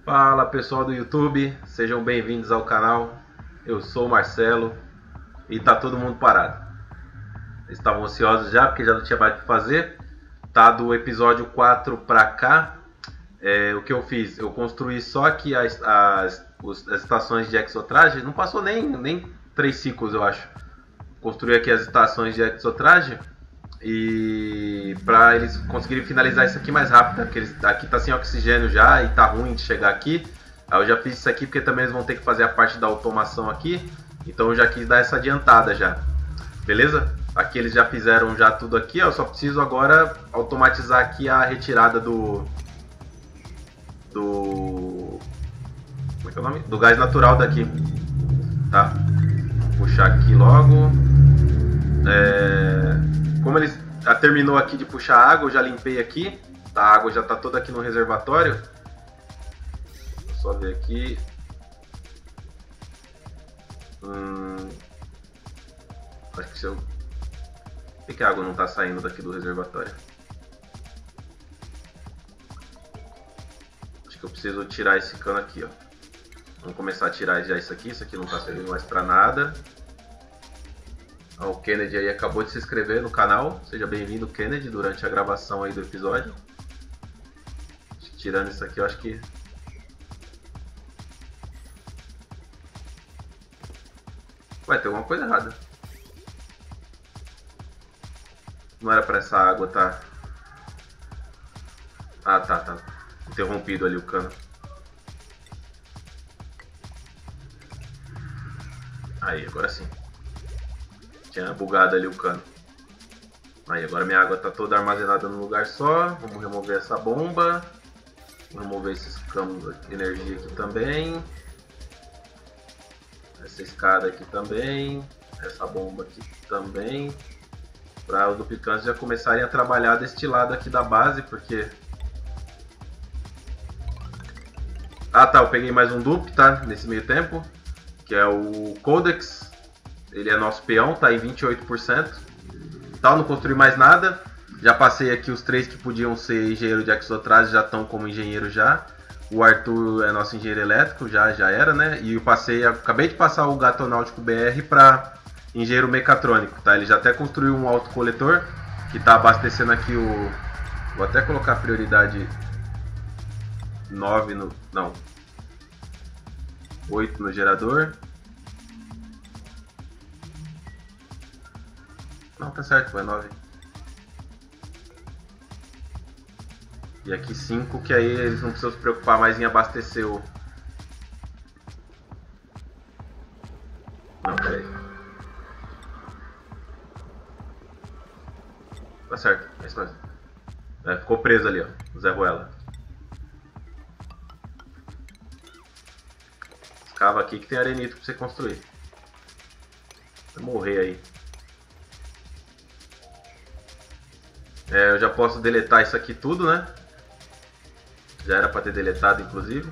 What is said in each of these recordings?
Fala pessoal do YouTube, sejam bem-vindos ao canal. Eu sou o Marcelo e tá todo mundo parado. Eles estavam ansiosos já porque já não tinha mais o que fazer. Tá do episódio 4 pra cá. O que eu fiz? Eu construí só aqui as estações de exotraje. Não passou nem 3 ciclos, eu acho. Construí aqui as estações de exotraje e para eles conseguirem finalizar isso aqui mais rápido, porque aqui tá sem oxigênio já e tá ruim de chegar aqui. Aí eu já fiz isso aqui porque também eles vão ter que fazer a parte da automação aqui, então eu já quis dar essa adiantada já, beleza? Aqui eles já fizeram já tudo aqui, ó, eu só preciso agora automatizar aqui a retirada do como é que é o nome? Do gás natural daqui, tá? Vou puxar aqui logo. Como eles terminou aqui de puxar a água, eu já limpei aqui. A água já está toda aqui no reservatório. Vou só ver aqui. Acho que se eu... Por que a água não está saindo daqui do reservatório? Acho que eu preciso tirar esse cano aqui, ó. Vamos começar a tirar já isso aqui não está servindo mais para nada. O Kennedy aí acabou de se inscrever no canal. Seja bem-vindo, Kennedy, durante a gravação aí do episódio. Tirando isso aqui, eu acho que... Vai ter alguma coisa errada. Não era pra essa água tá... Ah, tá. Interrompido ali o cano. Aí, agora sim. Tinha bugado ali o cano. Aí, agora minha água está toda armazenada num lugar só. Vamos remover essa bomba. Vamos remover esses campos de energia aqui também. Essa escada aqui também. Essa bomba aqui também. Para os duplicantes já começarem a trabalhar deste lado aqui da base, porque... Ah tá, eu peguei mais um dupe, tá? Nesse meio tempo. Que é o Codex. Ele é nosso peão, tá em 28%. Tá, não construí mais nada. Já passei aqui os 3 que podiam ser engenheiro de exotrase, já estão como engenheiro já. O Arthur é nosso engenheiro elétrico, já era, né? E eu acabei de passar o Gatonáutico BR para engenheiro mecatrônico, tá? Ele já até construiu um autocoletor que tá abastecendo aqui o... Vou até colocar a prioridade 9 no... Não. 8 no gerador. Não, tá certo, foi 9. E aqui 5, que aí eles não precisam se preocupar mais em abastecer o... Não, peraí. Tá certo, é isso mesmo. Ficou preso ali, ó, o Zé Ruela. Escava aqui que tem arenito pra você construir. Vai morrer aí. Eu já posso deletar isso aqui tudo, né? Já era para ter deletado, inclusive.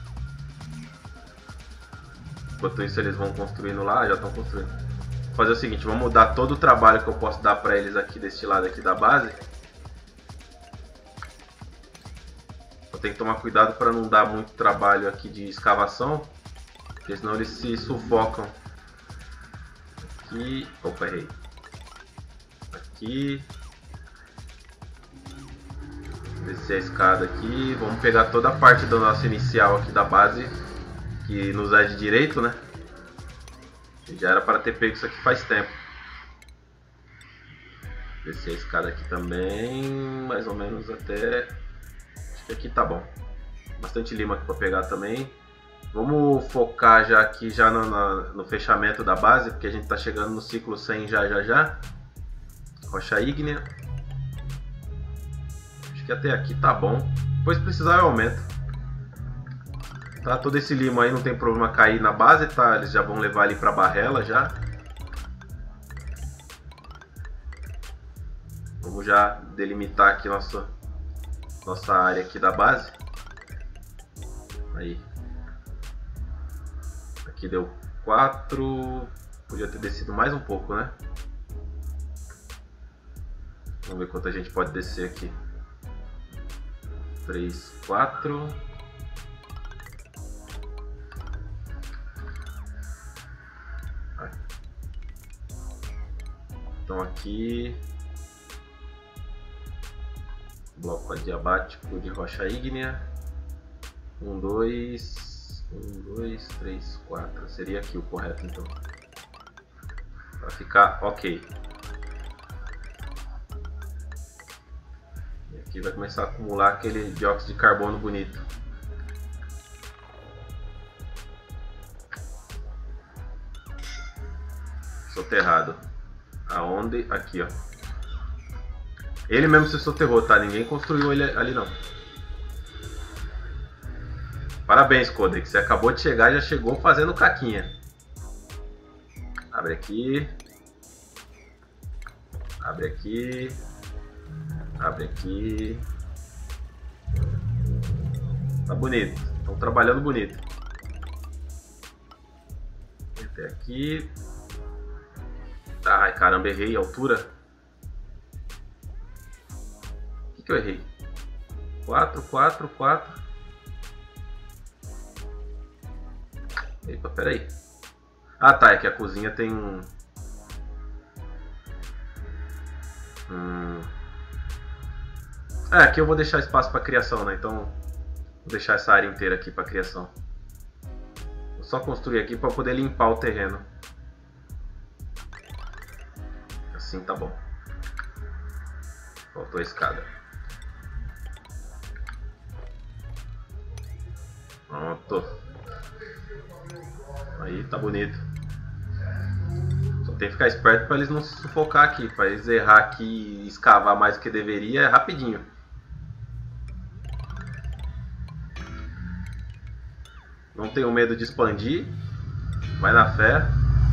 Enquanto isso eles vão construindo lá, já estão construindo. Vou fazer o seguinte, vamos mudar todo o trabalho que eu posso dar para eles aqui deste lado aqui da base. Eu tenho que tomar cuidado para não dar muito trabalho aqui de escavação, porque senão eles se sufocam. Aqui, opa, errei. Aqui. Descer a escada aqui, vamos pegar toda a parte do nosso inicial aqui da base, que nos é de direito, né? Já era para ter pego isso aqui faz tempo. Descer a escada aqui também, mais ou menos até... Acho que aqui tá bom. Bastante lima aqui para pegar também. Vamos focar já aqui já no fechamento da base, porque a gente tá chegando no ciclo 100 já. Rocha ígnea. Que até aqui tá bom. Depois se precisar eu aumento. Tá, todo esse limo aí não tem problema cair na base, tá? Eles já vão levar ali pra barrela já. Vamos já delimitar aqui nossa área aqui da base. Aí. Aqui deu 4. Podia ter descido mais um pouco, né? Vamos ver quanto a gente pode descer aqui. 3, 4. Então aqui... bloco adiabático de rocha ígnea. 1, 2, 3, 4. Seria aqui o correto então. Para ficar ok. E aqui vai começar a acumular aquele dióxido de carbono bonito. Soterrado. Aonde? Aqui, ó. Ele mesmo se soterrou, tá? Ninguém construiu ele ali não. Parabéns, Codex. Você acabou de chegar e já chegou fazendo caquinha. Abre aqui. Abre aqui. Abre aqui. Tá bonito. Estão trabalhando bonito. Até aqui. Ai, caramba, errei a altura. O que eu errei? 4, 4, 4. Epa, peraí. Ah, tá, é que a cozinha tem um... É, aqui eu vou deixar espaço para criação, né? Então, vou deixar essa área inteira aqui para criação. Vou só construir aqui para poder limpar o terreno. Assim tá bom. Faltou a escada. Pronto. Aí tá bonito. Só tem que ficar esperto para eles não se sufocar aqui. Para eles errar aqui e escavar mais do que deveria é rapidinho. Não tenho medo de expandir. Vai na fé.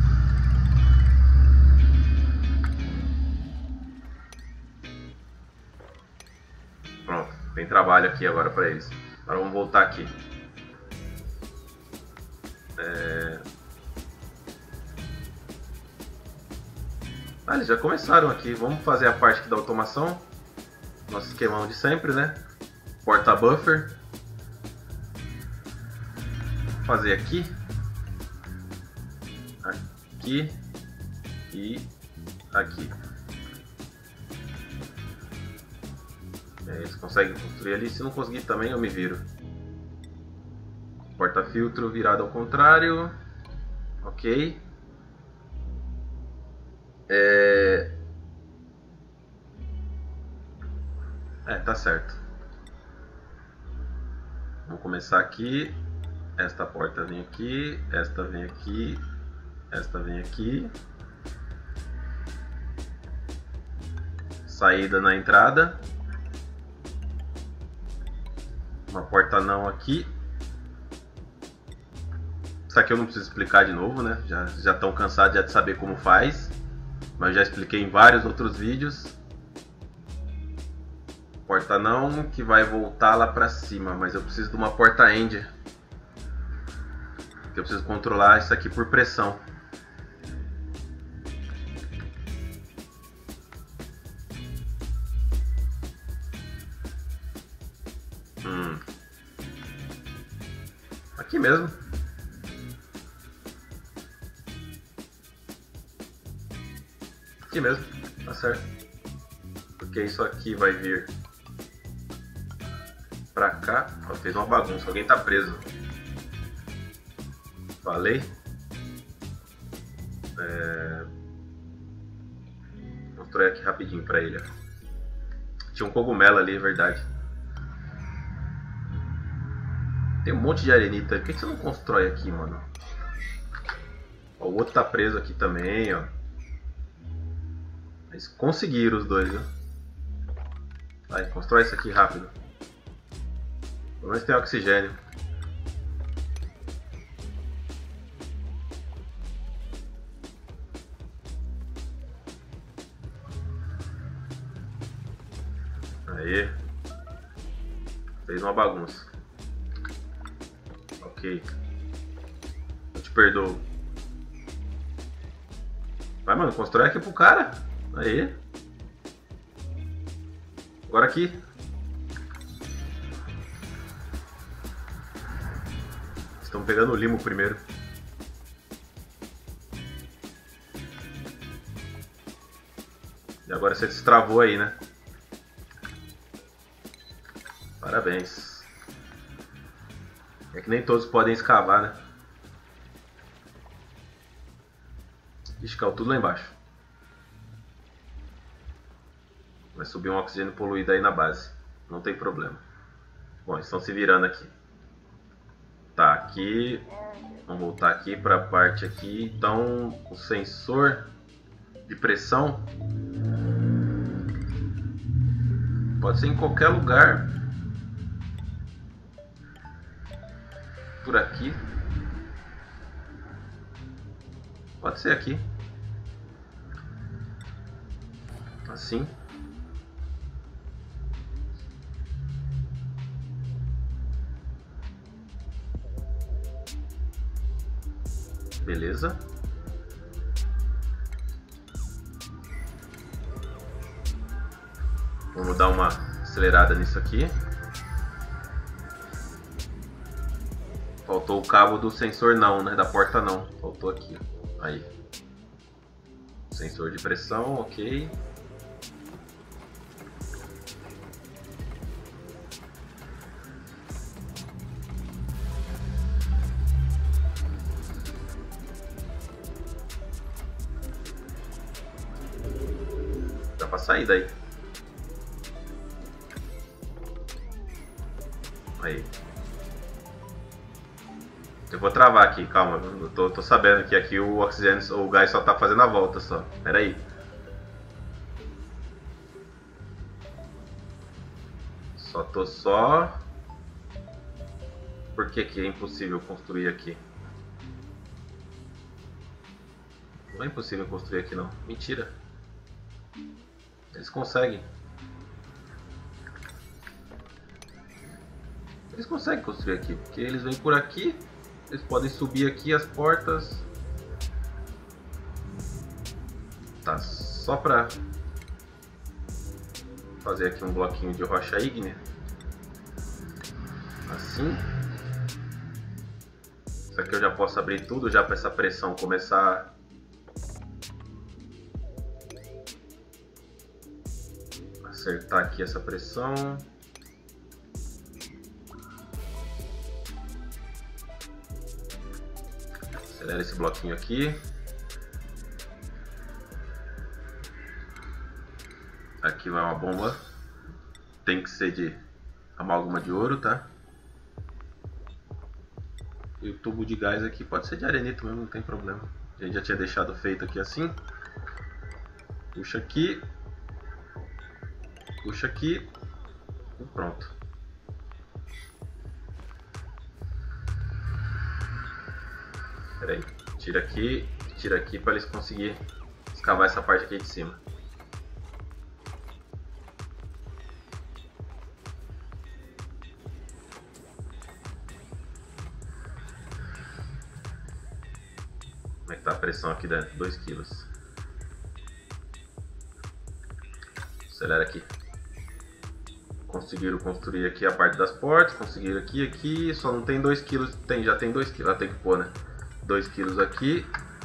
Pronto. Tem trabalho aqui agora para eles. Agora vamos voltar aqui. Ah, eles já começaram aqui. Vamos fazer a parte aqui da automação. Nosso esquemão de sempre, né? Porta buffer. Vou fazer aqui. Aqui. E aqui. Eles conseguem construir ali. Se não conseguir também eu me viro. Porta-filtro virado ao contrário. Ok. Tá certo. Vamos começar aqui. Esta porta vem aqui. Esta vem aqui. Esta vem aqui. Saída na entrada. Uma porta não aqui. Isso aqui eu não preciso explicar de novo, né? Já estão cansados já de saber como faz. Mas já expliquei em vários outros vídeos. Porta não, que vai voltar lá pra cima. Mas eu preciso de uma porta end. Eu preciso controlar isso aqui por pressão. Aqui mesmo. Aqui mesmo, tá certo. Porque isso aqui vai vir pra cá. Ó, fez uma bagunça, alguém tá preso. Falei. Vou mostrar aqui rapidinho pra ele. Tinha um cogumelo ali, é verdade. Tem um monte de arenita. Por que você não constrói aqui, mano? Ó, o outro tá preso aqui também, ó. Eles conseguiram os dois, viu? Vai, constrói isso aqui rápido. Pelo menos tem oxigênio. Aí. Fez uma bagunça. Ok. Eu te perdoo. Vai, mano, constrói aqui pro cara. Aí. Agora aqui. Estão pegando o limo primeiro. E agora você destravou aí, né? Parabéns. É que nem todos podem escavar, né? Ixi, caiu tudo lá embaixo. Vai subir um oxigênio poluído aí na base. Não tem problema. Bom, eles estão se virando aqui. Tá, aqui. Vamos voltar aqui para a parte aqui. Então, o sensor de pressão pode ser em qualquer lugar. Por aqui. Pode ser aqui. Assim. Beleza. Vamos dar uma acelerada nisso aqui. Faltou o cabo do sensor não, né? Da porta não. Faltou aqui. Aí. Sensor de pressão, ok. Dá pra sair daí. Aí. Eu vou travar aqui, calma. Eu tô sabendo que aqui o oxigênio, o gás só tá fazendo a volta só. Pera aí. Só. Por que que é impossível construir aqui? Não é impossível construir aqui não. Mentira. Eles conseguem. Eles conseguem construir aqui, porque eles vêm por aqui. Eles podem subir aqui as portas. Tá, só pra fazer aqui um bloquinho de rocha ígnea. Assim. Isso aqui eu já posso abrir tudo já para essa pressão começar a acertar aqui essa pressão. Acelera esse bloquinho aqui. Aqui vai uma bomba. Tem que ser de amálgama de ouro, tá? E o tubo de gás aqui pode ser de arenito mesmo, não tem problema. A gente já tinha deixado feito aqui assim. Puxa aqui. Puxa aqui. E pronto. Pera aí. Tira aqui para eles conseguirem escavar essa parte aqui de cima. Como é que tá a pressão aqui dentro? 2 kg. Acelera aqui. Conseguiram construir aqui a parte das portas. Conseguiram aqui. Só não tem 2 kg. Já tem 2 kg. Tem que pôr, né? 2 kg aqui.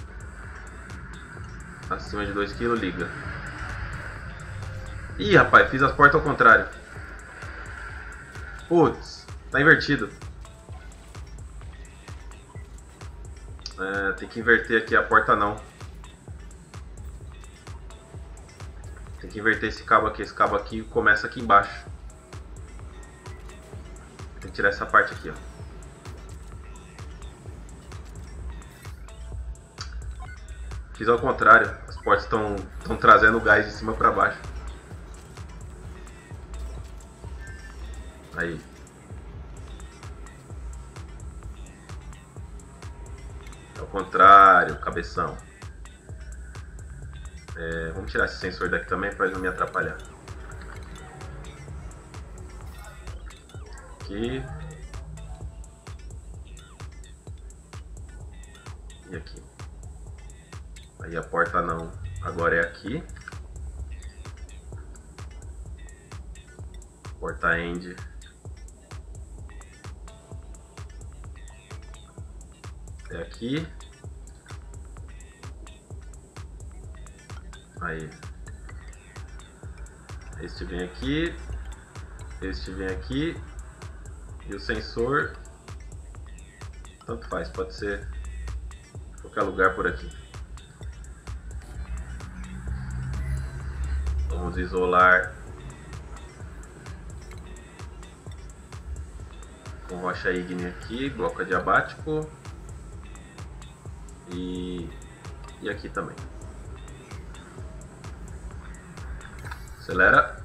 Acima de 2 kg liga. Ih, rapaz, fiz as portas ao contrário. Putz, tá invertido. Tem que inverter aqui a porta não. Tem que inverter esse cabo aqui. Esse cabo aqui começa aqui embaixo. Tem que tirar essa parte aqui, ó. Fiz ao contrário. As portas estão trazendo o gás de cima para baixo. Aí. Ao contrário, cabeção. Vamos tirar esse sensor daqui também para ele não me atrapalhar. Aqui. E aqui. Aí a porta não. Agora é aqui. Porta end. É aqui. Aí. Este vem aqui. Este vem aqui. E o sensor, tanto faz, pode ser em qualquer lugar por aqui. Vamos isolar com rocha ígnea aqui, bloco adiabático e aqui também. Acelera.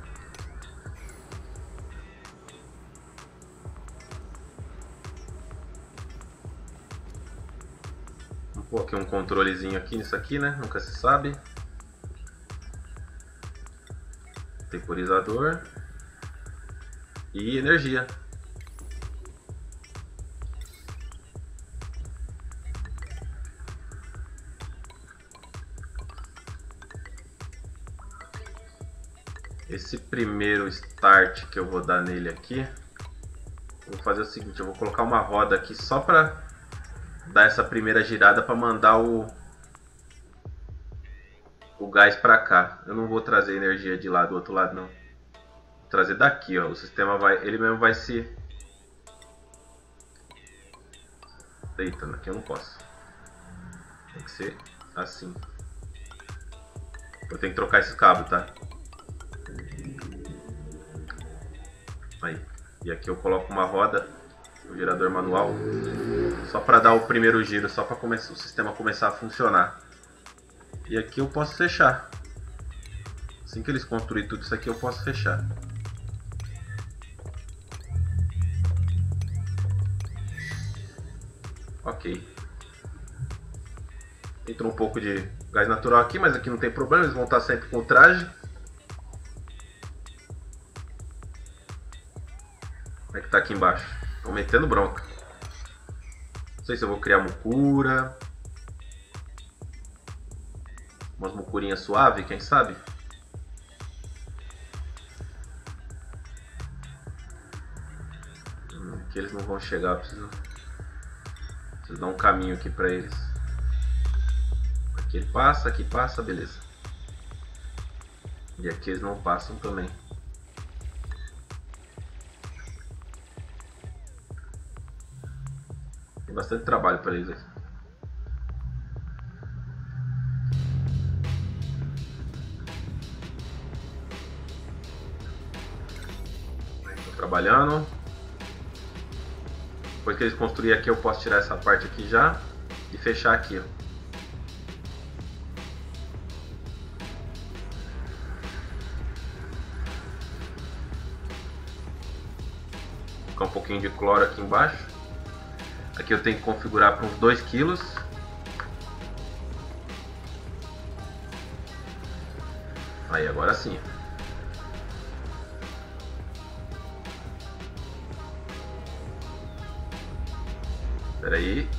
Vou pôr aqui um controlezinho aqui nisso aqui, né? Nunca se sabe. Temporizador e energia. Esse primeiro start que eu vou dar nele aqui, eu vou fazer o seguinte, eu vou colocar uma roda aqui só para dar essa primeira girada para mandar o gás para cá. Eu não vou trazer energia de lá do outro lado não. Vou trazer daqui, ó. O sistema vai, ele mesmo vai se... Eita, aqui eu não posso. Tem que ser assim. Eu tenho que trocar esse cabo, tá? Aí. E aqui eu coloco uma roda, o gerador manual, só para dar o primeiro giro, só para o sistema começar a funcionar. E aqui eu posso fechar. Assim que eles construírem tudo isso aqui, eu posso fechar. Ok. Entrou um pouco de gás natural aqui, mas aqui não tem problema, eles vão estar sempre com o traje. Como é que tá aqui embaixo? Estão metendo bronca. Não sei se eu vou criar mucura. Umas mucurinhas suaves, quem sabe? Aqui eles não vão chegar, preciso dar um caminho aqui pra eles. Aqui ele passa, aqui passa, beleza. E aqui eles não passam também. Tem bastante trabalho para eles aqui. Estou trabalhando. Depois que eles construírem aqui, eu posso tirar essa parte aqui já e fechar aqui, ó. Vou colocar um pouquinho de cloro aqui embaixo. Aqui eu tenho que configurar para uns 2 kg. Aí, agora sim. Espera aí.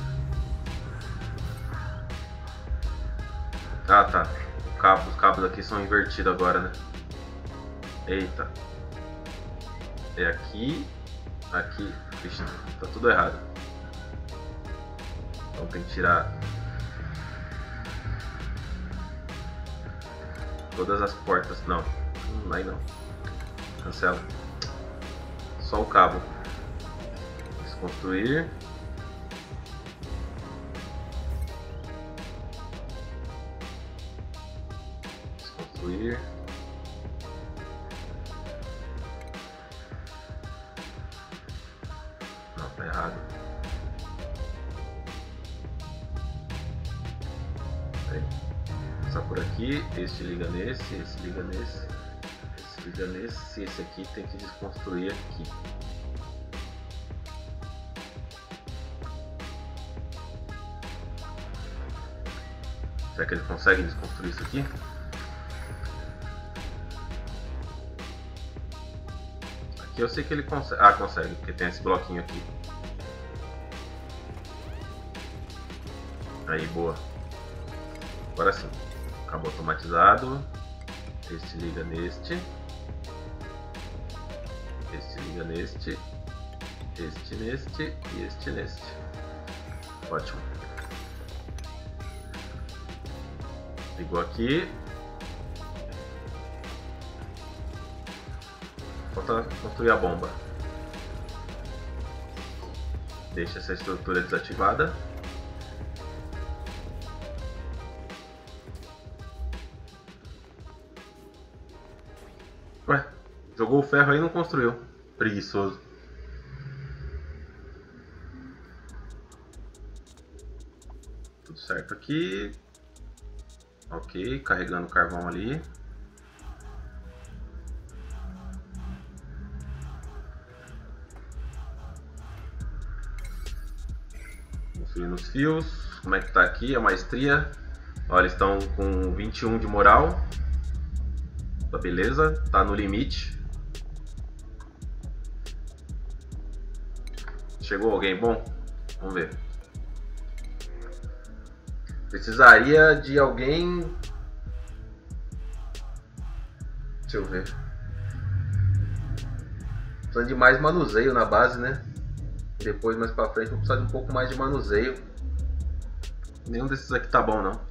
Ah, tá. Os cabos aqui são invertidos agora, né? Eita. É aqui. Aqui. Vixe, tá tudo errado. Então tem que tirar todas as portas. Não, aí não. Cancela. Só o cabo. Desconstruir. Desconstruir. Não, tá errado. Passar por aqui, este liga nesse, esse liga nesse, esse liga nesse, esse aqui tem que desconstruir aqui. Será que eles conseguem desconstruir isso aqui? Aqui eu sei que ele consegue. Ah, consegue, porque tem esse bloquinho aqui. Aí, boa. Agora sim. Cabo automatizado. Este liga neste. Este liga neste. Este neste e este neste. Ótimo. Ligou aqui. Falta construir a bomba. Deixa essa estrutura desativada. Ué, jogou o ferro aí e não construiu. Preguiçoso. Tudo certo aqui. Ok, carregando o carvão ali. Construindo os fios. Como é que tá aqui a maestria? Olha, eles estão com 21 de moral. Tá beleza, tá no limite. Chegou alguém bom? Vamos ver. Precisaria de alguém... Deixa eu ver. Precisando de mais manuseio na base, né? Depois, mais pra frente, vou precisar de um pouco mais de manuseio. Nenhum desses aqui tá bom, não.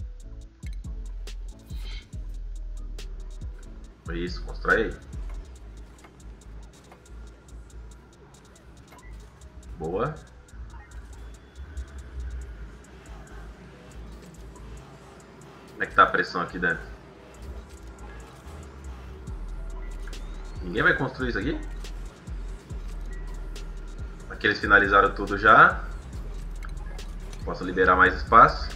Isso, constrói aí. Boa. Como é que tá a pressão aqui dentro? Ninguém vai construir isso aqui? Aqui eles finalizaram tudo já. Posso liberar mais espaço.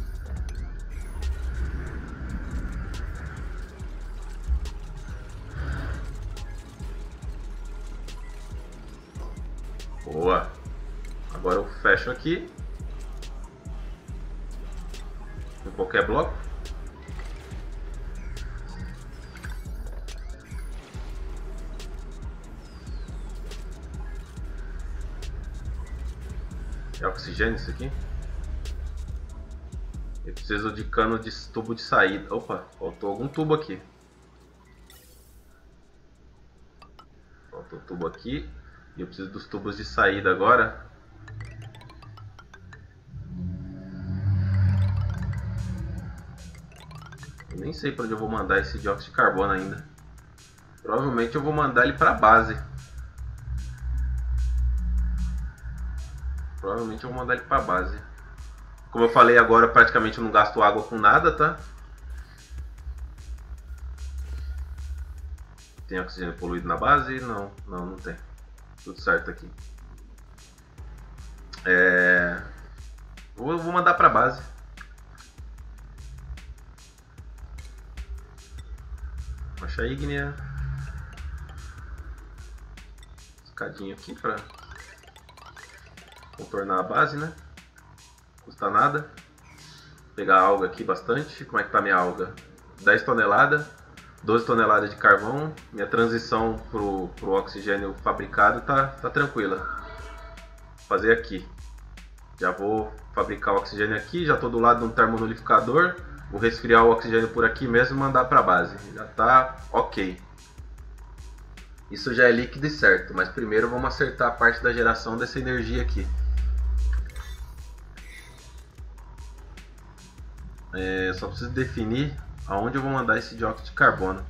Boa. Agora eu fecho aqui. Com qualquer bloco. É oxigênio isso aqui? Eu preciso de cano de tubo de saída. Opa, faltou algum tubo aqui. Faltou tubo aqui. E eu preciso dos tubos de saída agora. Eu nem sei para onde eu vou mandar esse dióxido de carbono ainda. Provavelmente eu vou mandar ele para a base. Provavelmente eu vou mandar ele para a base. Como eu falei agora, praticamente eu não gasto água com nada, tá? Tem oxigênio poluído na base? Não, não tem. Tudo certo aqui. Eu vou mandar para a base. Rocha ígnea. Escadinha aqui para contornar a base, né? Custa nada. Vou pegar a alga aqui bastante. Como é que tá minha alga? 10 toneladas, 12 toneladas de carvão. Minha transição pro oxigênio fabricado tá tranquila. Vou fazer aqui. Já vou fabricar o oxigênio aqui. Já estou do lado de um termonulificador. Vou resfriar o oxigênio por aqui mesmo e mandar para a base. Já tá ok. Isso já é líquido e certo. Mas primeiro vamos acertar a parte da geração dessa energia aqui. Só preciso definir aonde eu vou mandar esse dióxido de carbono.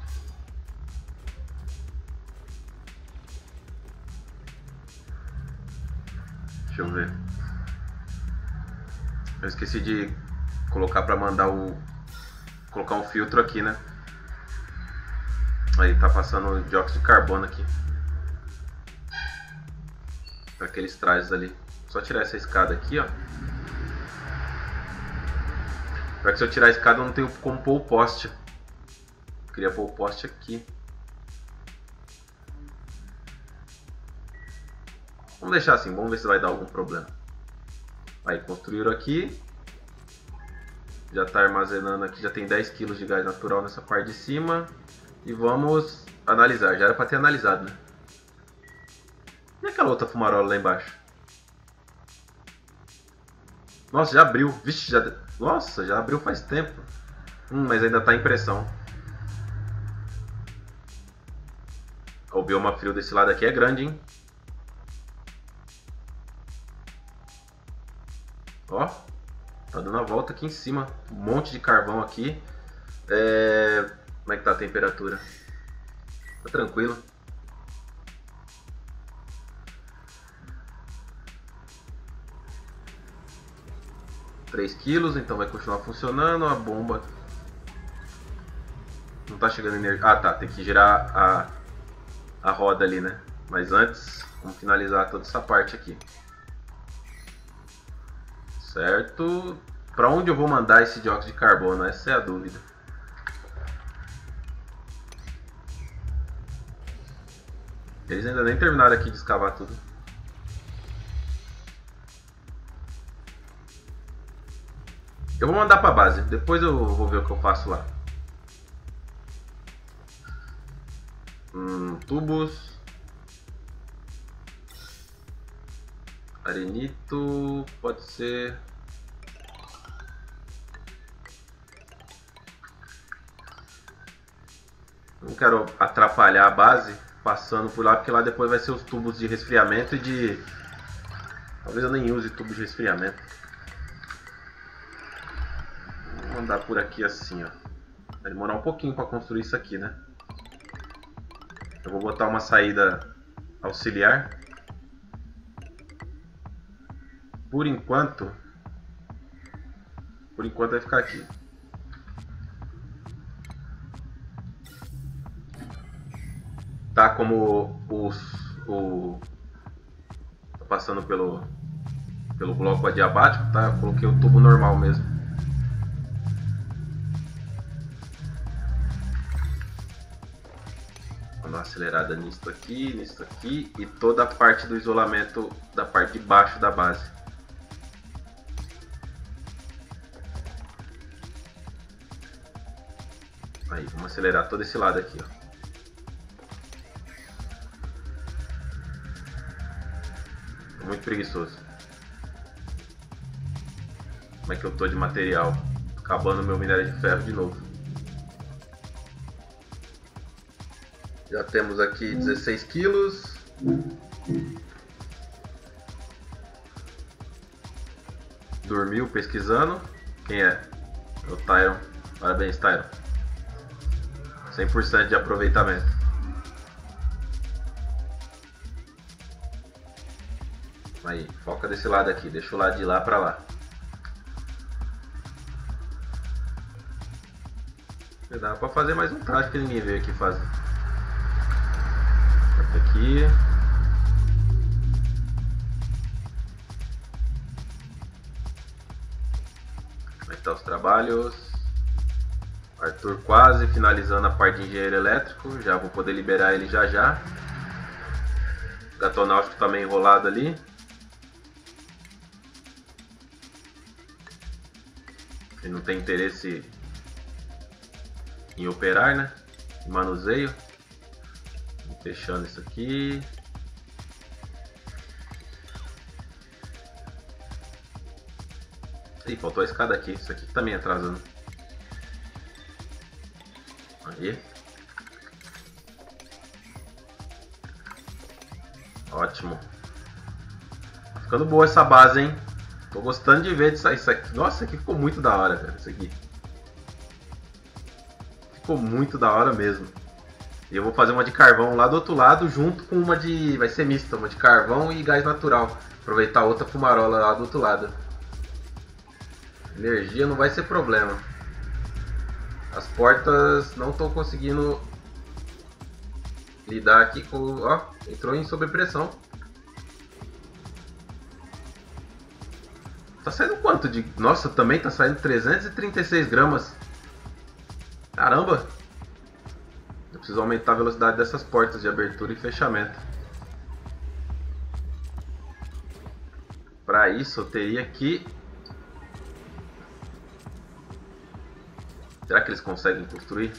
Deixa eu ver. Eu esqueci de colocar para mandar colocar um filtro aqui, né? Aí tá passando o dióxido de carbono aqui para aqueles trajes ali. Só tirar essa escada aqui, ó. Para que se eu tirar a escada eu não tenho como pôr o poste. Eu queria pôr o poste aqui. Vamos deixar assim, vamos ver se vai dar algum problema. Aí, construíram aqui. Já está armazenando aqui, já tem 10 kg de gás natural nessa parte de cima. E vamos analisar, já era para ter analisado, né? E aquela outra fumarola lá embaixo? Nossa, já abriu. Vixe, nossa, já abriu faz tempo. Mas ainda está em pressão. O bioma frio desse lado aqui é grande, hein? Ó, tá dando a volta aqui em cima. Um monte de carvão aqui. Como é que tá a temperatura? Tá tranquilo. kg, então vai continuar funcionando. A bomba não tá chegando energia. Ah, tá, tem que girar a roda ali, né? Mas antes, vamos finalizar toda essa parte aqui. Certo? Para onde eu vou mandar esse dióxido de carbono? Essa é a dúvida. Eles ainda nem terminaram aqui de escavar tudo. Eu vou mandar para a base, depois eu vou ver o que eu faço lá. Tubos. Arenito, pode ser. Não quero atrapalhar a base passando por lá, porque lá depois vai ser os tubos de resfriamento e de... Talvez eu nem use tubos de resfriamento. Vou mandar por aqui assim, ó. Vai demorar um pouquinho para construir isso aqui, né? Eu vou botar uma saída auxiliar. Por enquanto vai ficar aqui. Tá como tá passando pelo bloco adiabático, tá? Eu coloquei o tubo normal mesmo. Vou dar uma acelerada nisso aqui e toda a parte do isolamento da parte de baixo da base. Aí, vamos acelerar todo esse lado aqui, ó. Tô muito preguiçoso. Como é que eu tô de material? Tô acabando meu minério de ferro de novo. Já temos aqui 16 quilos. Dormiu pesquisando. Quem é? É o Tyron. Parabéns, Tyron. 100% de aproveitamento. Aí, foca desse lado aqui. Deixa o lado de lá pra lá. Dá pra fazer mais um traje que ninguém veio aqui fazer. Corta aqui. Como é que tá os trabalhos? Arthur quase finalizando a parte de engenheiro elétrico. Já vou poder liberar ele já já. Gatonáutico também enrolado ali. Ele não tem interesse em operar, né? Em manuseio. Fechando isso aqui. Ih, faltou a escada aqui. Isso aqui também atrasando. Aí. Ótimo. Tá ficando boa essa base, hein? Tô gostando de ver isso aqui. Nossa, aqui ficou muito da hora, cara. Isso aqui. Ficou muito da hora mesmo. E eu vou fazer uma de carvão lá do outro lado, junto com uma de... Vai ser mista, uma de carvão e gás natural. Aproveitar outra fumarola lá do outro lado. Energia não vai ser problema. As portas não estão conseguindo lidar aqui com... Ó, entrou em sobrepressão. Tá saindo quanto de... Nossa, também tá saindo 336 gramas. Caramba! Eu preciso aumentar a velocidade dessas portas de abertura e fechamento. Para isso eu teria que... Será que eles conseguem construir?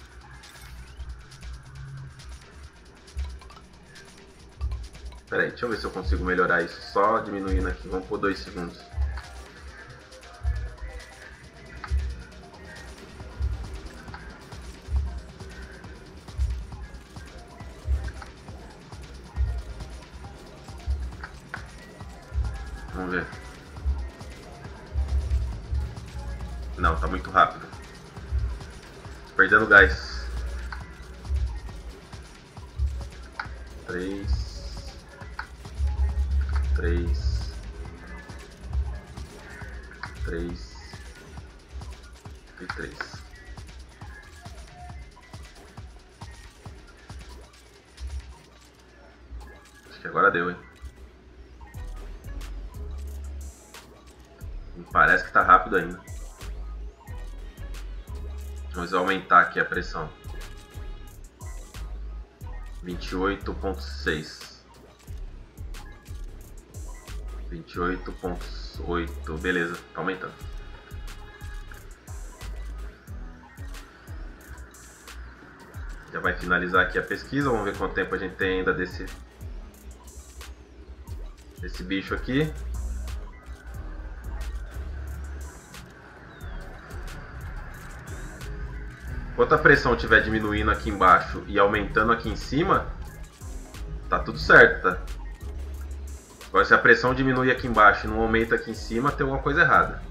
Pera aí, deixa eu ver se eu consigo melhorar isso. Só diminuindo aqui, vamos por 2 segundos. Vamos ver. Não, tá muito rápido. Perdendo gás. 3, 3, 3 e 3. Acho que agora deu, hein? Me parece que tá rápido ainda. Vamos aumentar aqui a pressão. 28.6. 28.8. Beleza, tá aumentando. Já vai finalizar aqui a pesquisa. Vamos ver quanto tempo a gente tem ainda desse bicho aqui. Enquanto a pressão estiver diminuindo aqui embaixo e aumentando aqui em cima, tá tudo certo, tá? Agora, se a pressão diminui aqui embaixo e não aumenta aqui em cima, tem alguma coisa errada.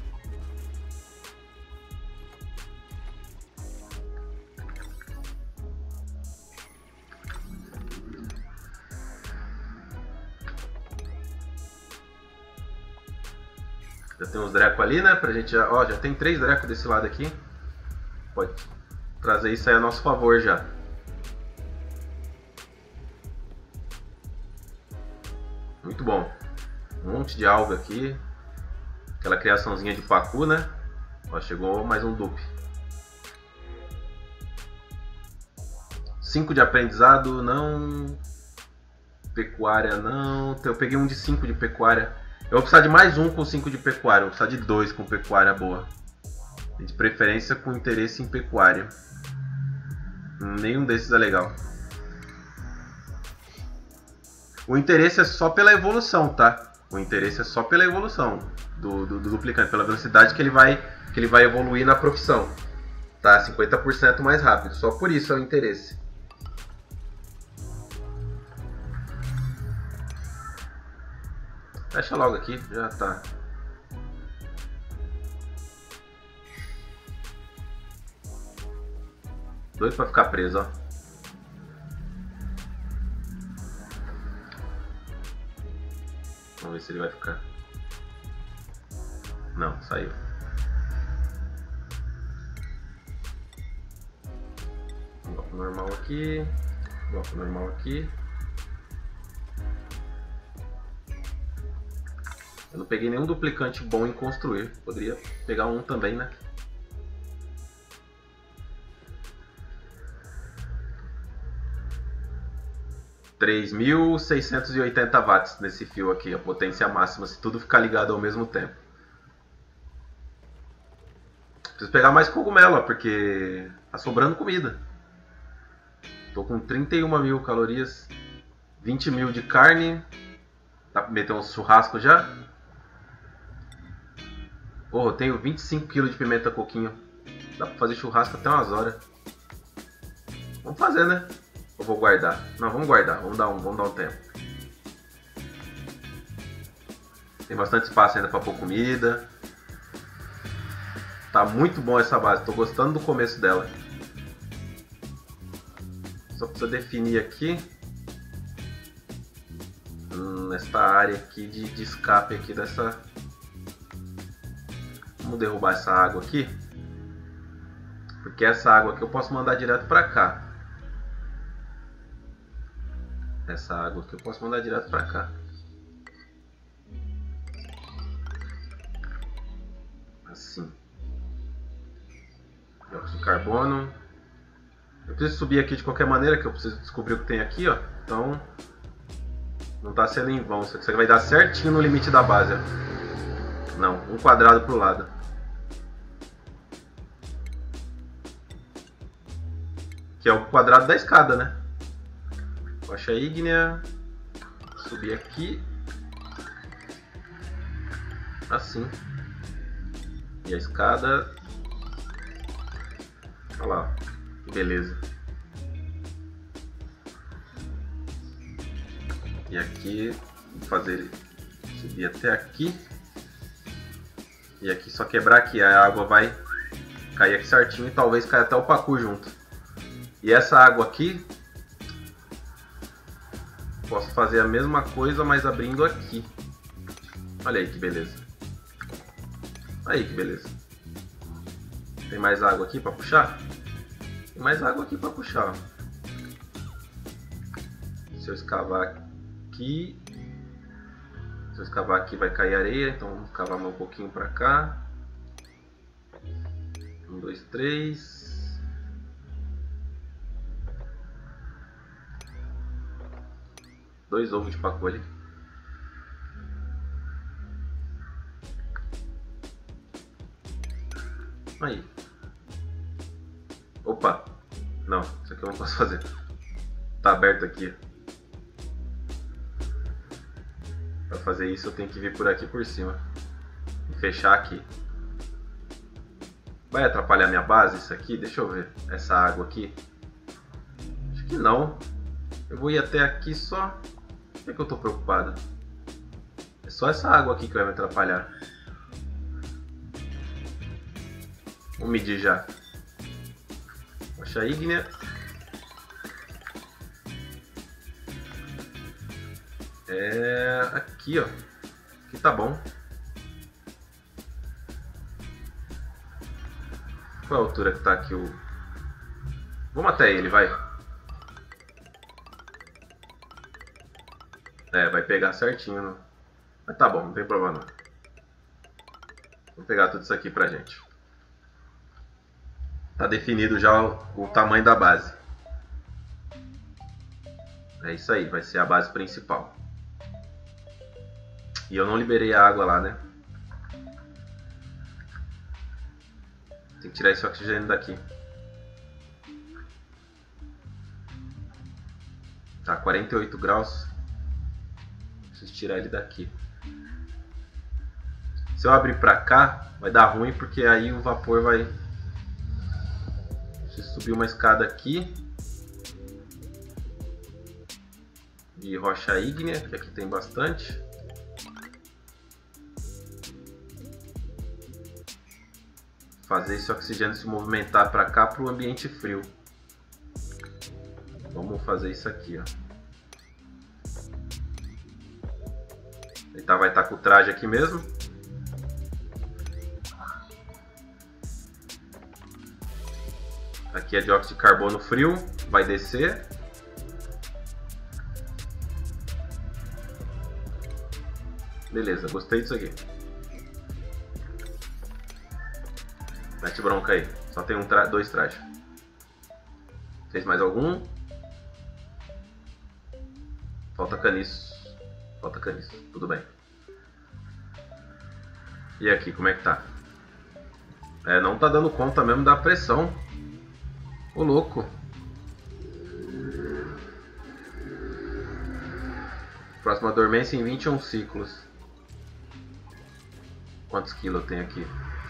Já tem uns drecos ali, né? Pra gente já... Ó, já tem 3 drecos desse lado aqui. Pode trazer isso aí a nosso favor já. Muito bom. Um monte de alga aqui. Aquela criaçãozinha de pacu, né? Ó, chegou mais um dupe. 5 de aprendizado, não. Pecuária, não. Eu peguei um de 5 de pecuária. Eu vou precisar de mais um com 5 de pecuária. Eu vou precisar de 2 com pecuária boa. De preferência com interesse em pecuária. Nenhum desses é legal. O interesse é só pela evolução, tá? O interesse é só pela evolução do duplicante, pela velocidade que ele vai evoluir na profissão. Tá? 50% mais rápido. Só por isso é o interesse. Fecha logo aqui, já tá. Doido pra ficar preso, ó. Vamos ver se ele vai ficar. Não, saiu. Bloco normal aqui. Bloco normal aqui. Eu não peguei nenhum duplicante bom em construir. Poderia pegar um também, né? (3.680 watts nesse fio aqui, a potência máxima, se tudo ficar ligado ao mesmo tempo. Preciso pegar mais cogumelo, ó, porque tá sobrando comida. Tô com 31.000 calorias, 20.000 de carne. Dá pra meter um churrasco já? Porra, eu tenho 25 kg de pimenta coquinho. Dá pra fazer churrasco até umas horas. Vamos fazer, né? Ou vou guardar? Não, vamos guardar. Vamos dar um tempo. Tem bastante espaço ainda pra pôr comida. Tá muito bom essa base. Tô gostando do começo dela. Só precisa definir aqui. Nesta área aqui de escape aqui dessa... Vamos derrubar essa água aqui. Porque essa água aqui eu posso mandar direto pra cá. Essa água aqui eu posso mandar direto pra cá. Assim. Dióxido de carbono. Eu preciso subir aqui de qualquer maneira, que eu preciso descobrir o que tem aqui, ó. Então, não tá sendo em vão. Isso aqui vai dar certinho no limite da base, ó. Não, um quadrado pro lado. Que é o quadrado da escada, né? Rocha ígnea. Subir aqui. Assim. E a escada. Olha lá. Que beleza. E aqui. Vou fazer ele subir até aqui. E aqui só quebrar aqui. A água vai cair aqui certinho e talvez caia até o pacu junto. E essa água aqui posso fazer a mesma coisa, mas abrindo aqui. Olha aí que beleza. Aí que beleza. Tem mais água aqui para puxar? Tem mais água aqui para puxar. Se eu escavar aqui... Se eu escavar aqui vai cair areia, então vamos escavar mais um pouquinho para cá. 1, 2, 3. Dois ovos de pacoulha. Aí. Opa. Não, isso aqui eu não posso fazer. Tá aberto aqui. Para fazer isso eu tenho que vir por aqui por cima. E fechar aqui. Vai atrapalhar minha base isso aqui? Deixa eu ver. Essa água aqui. Acho que não. Eu vou ir até aqui só. Por que eu tô preocupado? É só essa água aqui que vai me atrapalhar. Vou medir já. Rocha ígnea. É aqui, ó. Aqui tá bom. Qual é a altura que tá aqui o... Vamos até ele, vai. É, vai pegar certinho, né? Mas tá bom, não tem problema não. Vou pegar tudo isso aqui pra gente. Tá definido já o tamanho da base. É isso aí, vai ser a base principal. E eu não liberei a água lá, né? Tem que tirar esse oxigênio daqui. Tá 48 graus. Preciso tirar ele daqui. Se eu abrir pra cá, vai dar ruim, porque aí o vapor vai... Preciso subir uma escada aqui. De rocha ígnea, que aqui tem bastante. Fazer esse oxigênio se movimentar para cá, para o ambiente frio. Vamos fazer isso aqui, ó. Ele vai estar com o traje aqui mesmo. Aqui é dióxido de carbono frio, vai descer. Beleza, gostei disso aqui. Mete bronca aí. Só tem dois trajes. Fez mais algum? Falta caniço. Falta caniço. Tudo bem. E aqui, como é que tá? É, não tá dando conta mesmo da pressão. Ô louco. Próxima dormência em 21 ciclos. Quantos quilos eu tenho aqui?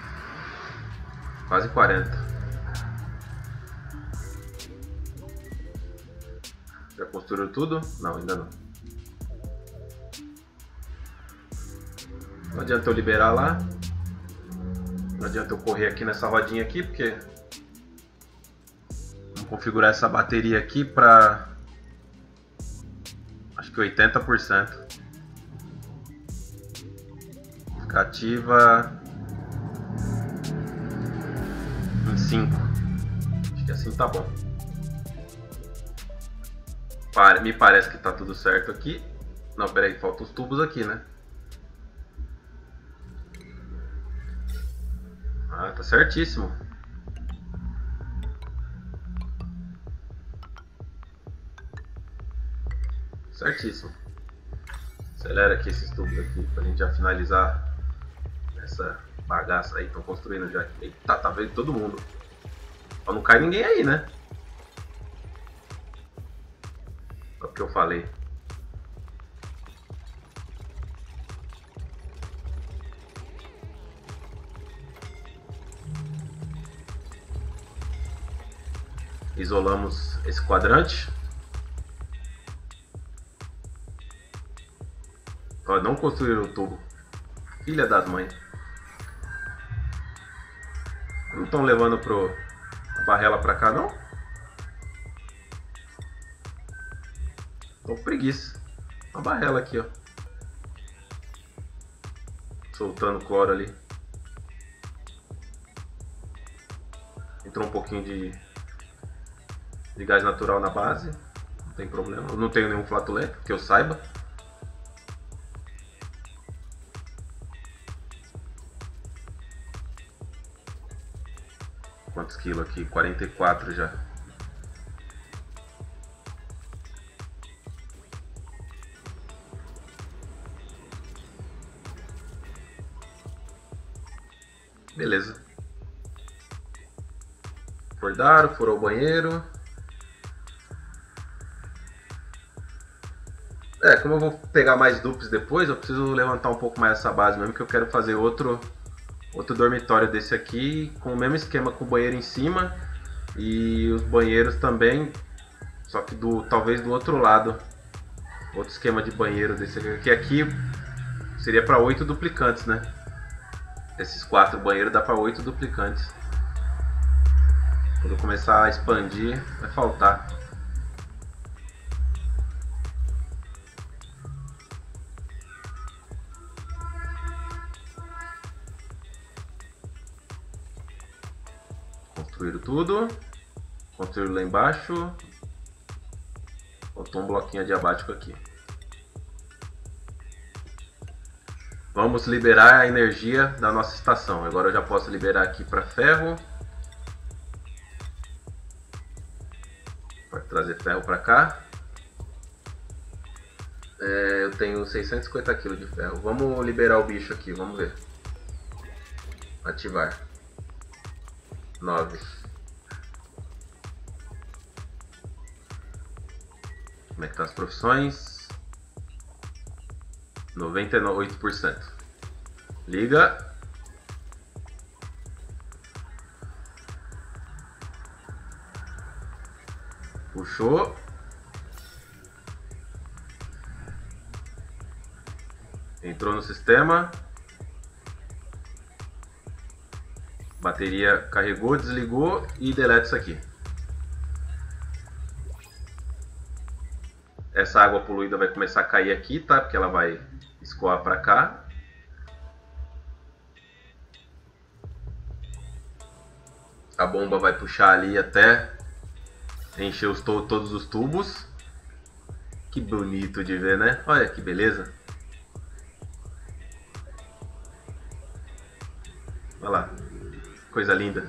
Quase 40. Já construiu tudo? Não, ainda não. Não adianta eu liberar lá. Não adianta eu correr aqui nessa rodinha aqui, porque... Vamos configurar essa bateria aqui para... Acho que 80%. Fica ativa... em 5. Acho que assim tá bom. Me parece que tá tudo certo aqui. Não, peraí, faltam os tubos aqui, né? Ah, tá certíssimo. Certíssimo. Acelera aqui esses tubos aqui pra gente já finalizar essa bagaça aí. Estão construindo já. Eita, tá vendo todo mundo. Ó, não cai ninguém aí, né? Só porque eu falei. Isolamos esse quadrante. Ó, não construíram o tubo. Filha das mães. Não estão levando a barrela pra cá, não? Tô com preguiça. uma barrela aqui, ó. Soltando cloro ali. Entrou um pouquinho de gás natural na base. Não tem problema. Eu não tenho nenhum flatulento, que eu saiba. Quantos quilos aqui? 44 já. Beleza. Acordaram, furou o banheiro. Como eu vou pegar mais duplos depois, eu preciso levantar um pouco mais essa base mesmo, que eu quero fazer outro dormitório desse aqui, com o mesmo esquema, com o banheiro em cima e os banheiros também, só que talvez do outro lado. Outro esquema de banheiro desse aqui. Aqui seria para 8 duplicantes, né? Esses 4 banheiros dá para 8 duplicantes. Quando eu começar a expandir, vai faltar. Construíram tudo. Construíram lá embaixo. Faltou um bloquinho adiabático aqui. Vamos liberar a energia da nossa estação. Agora eu já posso liberar aqui para ferro. Pode trazer ferro para cá. Eu tenho 650 kg de ferro. Vamos liberar o bicho aqui, vamos ver. Ativar. 9. Como é que tá as profissões? 98%. Liga. Puxou. Entrou no sistema. Bateria carregou, desligou e deleta isso aqui. Essa água poluída vai começar a cair aqui, tá? Porque ela vai escoar para cá. A bomba vai puxar ali até encher todos os tubos. Que bonito de ver, né? Olha que beleza. Olha lá. Coisa linda.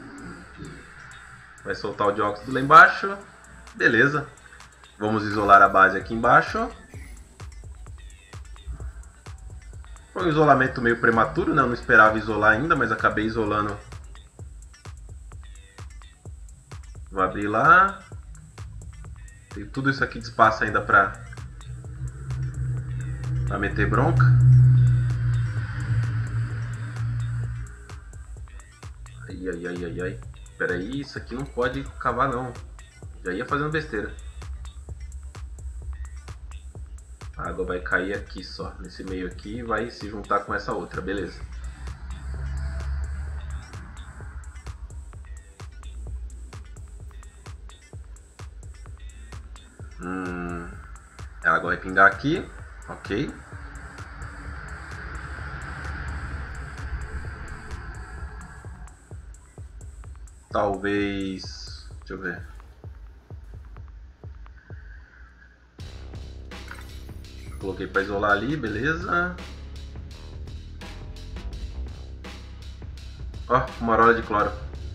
Vai soltar o dióxido lá embaixo. Beleza. Vamos isolar a base aqui embaixo. Foi um isolamento meio prematuro, né? Eu não esperava isolar ainda, mas acabei isolando. Vou abrir lá. Tem tudo isso aqui de espaço ainda para meter bronca. Ai. Espera aí, isso aqui não pode cavar não. Já ia fazendo besteira. A água vai cair aqui só, nesse meio aqui, e vai se juntar com essa outra, beleza. A água vai pingar aqui, ok. Talvez... deixa eu ver. Coloquei para isolar ali, beleza. Ó, fumarola de cloro.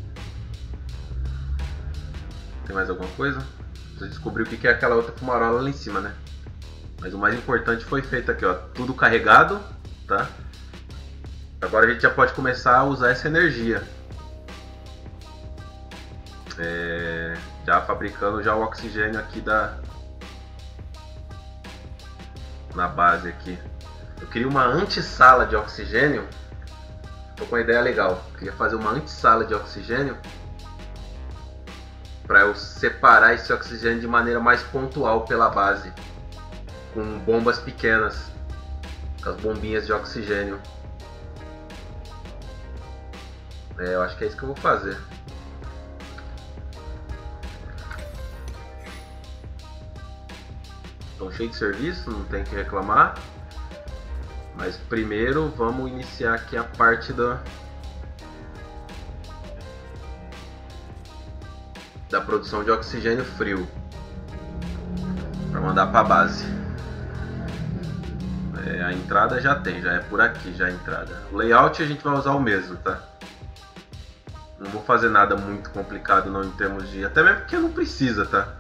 Tem mais alguma coisa? Você descobriu o que é aquela outra fumarola lá em cima, né? Mas o mais importante foi feito aqui, ó. Tudo carregado, tá? Agora a gente já pode começar a usar essa energia. Já fabricando já o oxigênio aqui na base aqui. Eu queria uma antessala de oxigênio. Tô com uma ideia legal. Eu queria fazer uma antessala de oxigênio para eu separar esse oxigênio de maneira mais pontual pela base, com bombas pequenas, com as bombinhas de oxigênio. Eu acho que é isso que eu vou fazer. Então estão cheios de serviço, não tem que reclamar. Mas primeiro vamos iniciar aqui a parte da produção de oxigênio frio para mandar para a base. A entrada já tem, já é por aqui já a entrada. O layout a gente vai usar o mesmo, tá? Não vou fazer nada muito complicado não em termos de... Até mesmo porque não precisa, tá?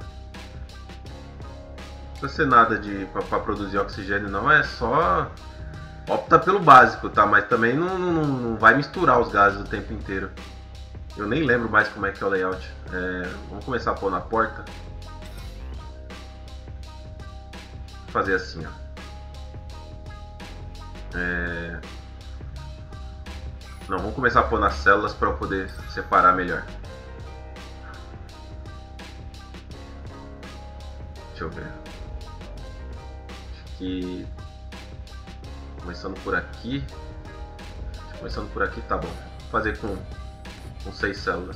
Não precisa ser nada para produzir oxigênio não, é só... Opta pelo básico, tá? Mas também não vai misturar os gases o tempo inteiro. Eu nem lembro mais como é que é o layout. Vamos começar a pôr na porta. Vou fazer assim, ó. Não, vamos começar a pôr nas células para eu poder separar melhor. Deixa eu ver. Acho que... Começando por aqui. Começando por aqui tá bom. Vou fazer com 6 células.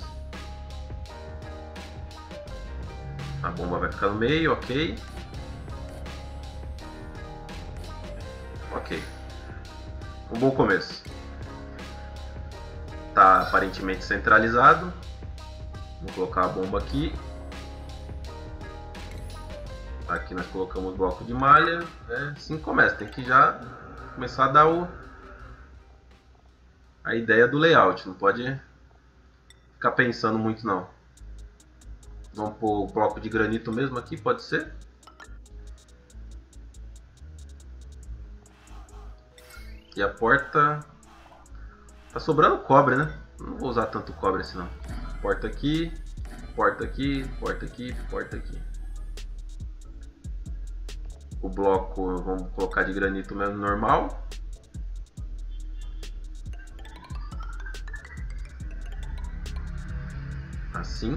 A bomba vai ficar no meio, ok. Ok. Um bom começo. Tá aparentemente centralizado. Vou colocar a bomba aqui. Aqui nós colocamos o bloco de malha. Assim começa. Tem que já começar a dar a ideia do layout. Não pode ficar pensando muito não. Vamos pôr o bloco de granito mesmo aqui, pode ser? E a porta... Tá sobrando cobre, né? Não vou usar tanto cobre assim não. Porta aqui, porta aqui, porta aqui, porta aqui. O bloco vamos colocar de granito mesmo normal. Assim.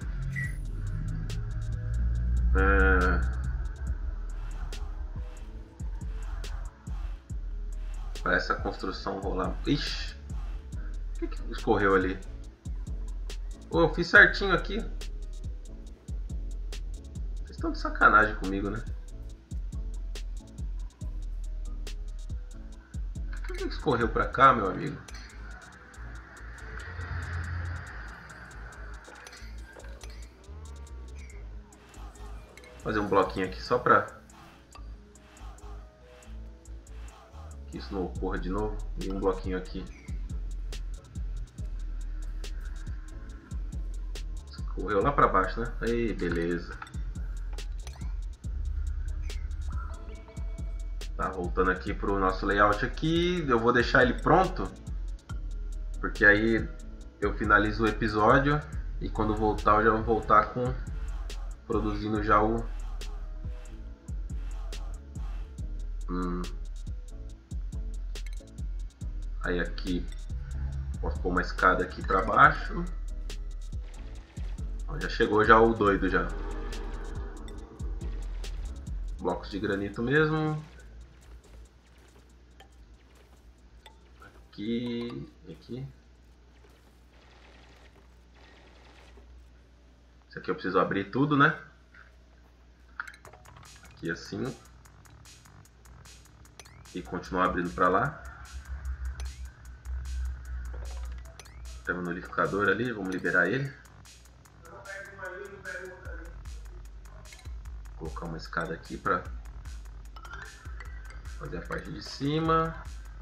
Para essa construção rolar. Ixi! O que escorreu ali? Eu fiz certinho aqui. Vocês estão de sacanagem comigo, né? O que escorreu para cá, meu amigo? Vou fazer um bloquinho aqui só para que isso não ocorra de novo. E um bloquinho aqui. Correu lá para baixo, né? Aí, beleza. Tá, voltando aqui pro nosso layout aqui. Eu vou deixar ele pronto, porque aí eu finalizo o episódio e quando voltar eu já vou voltar com produzindo já o aí aqui posso pôr uma escada aqui para baixo. Já chegou já o doido já. Blocos de granito mesmo. Aqui, aqui. Isso aqui eu preciso abrir tudo, né? Aqui assim. E continuar abrindo para lá. Tem um nullificador ali, vamos liberar ele. Vou colocar uma escada aqui para fazer a parte de cima.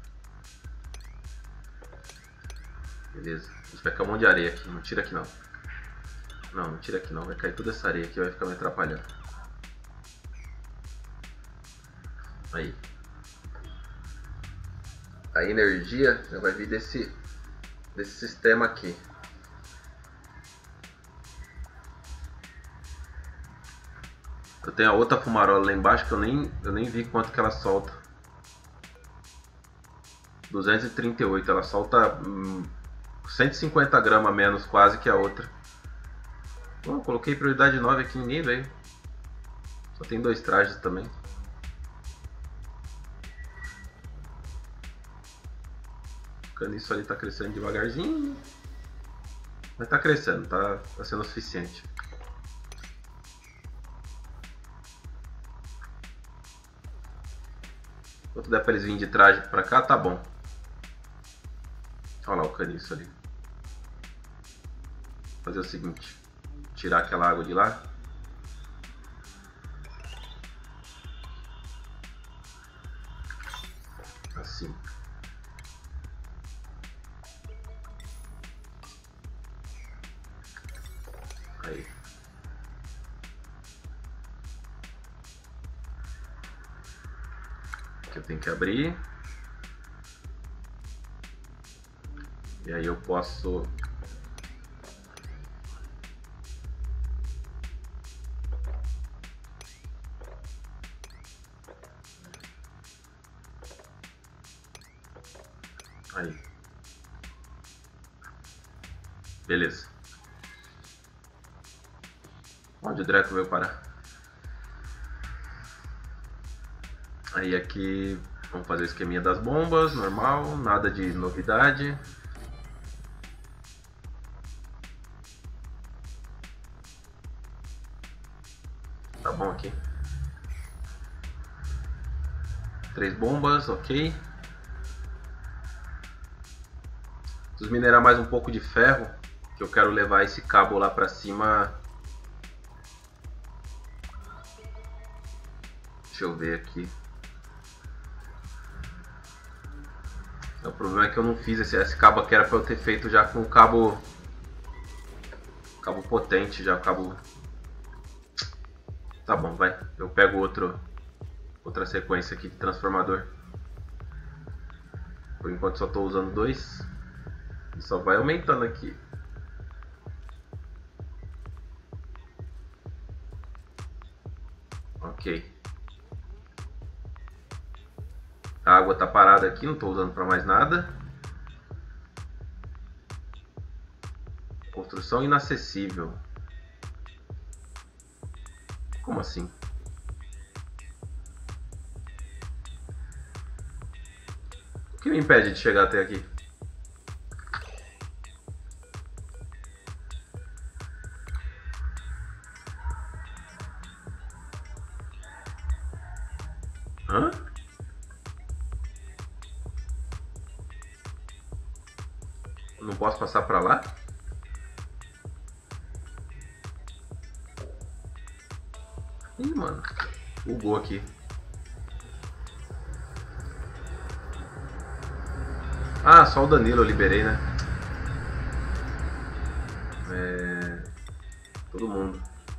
Beleza. A gente vai cair um monte de areia aqui. Não tira aqui não. Não tira aqui não. Vai cair toda essa areia aqui, vai ficar me atrapalhando. Aí. A energia já vai vir desse sistema aqui. Eu tenho a outra fumarola lá embaixo que eu nem vi quanto que ela solta. 238, ela solta 150 gramas a menos quase que a outra. Bom, eu coloquei prioridade 9 aqui, ninguém veio. Só tem 2 trajes também. O caniço ali tá crescendo devagarzinho. Mas tá crescendo, tá sendo o suficiente. Enquanto der pra eles virem de traje pra cá, tá bom. Olha lá o caniço ali. Vou fazer o seguinte. Tirar aquela água de lá. Assim. Aí. Aqui eu tenho que abrir. E aí eu posso... Aí. Beleza. Onde o Draco veio parar? Aí aqui vamos fazer o esqueminha das bombas, normal, nada de novidade. Tá bom aqui. 3 bombas, ok. Preciso minerar mais um pouco de ferro, que eu quero levar esse cabo lá pra cima. Deixa eu ver aqui. O problema é que eu não fiz esse cabo aqui, era pra eu ter feito já com o cabo potente, já o cabo... Tá bom, vai. Eu pego outra sequência aqui de transformador. Por enquanto só estou usando 2. E só vai aumentando aqui. Ok. A água tá parada aqui, não estou usando para mais nada. Construção inacessível. Como assim? O que me impede de chegar até aqui? Hã? Não posso passar para lá? Ih, mano. Bugou aqui. Ah, só o Danilo eu liberei, né? Todo mundo.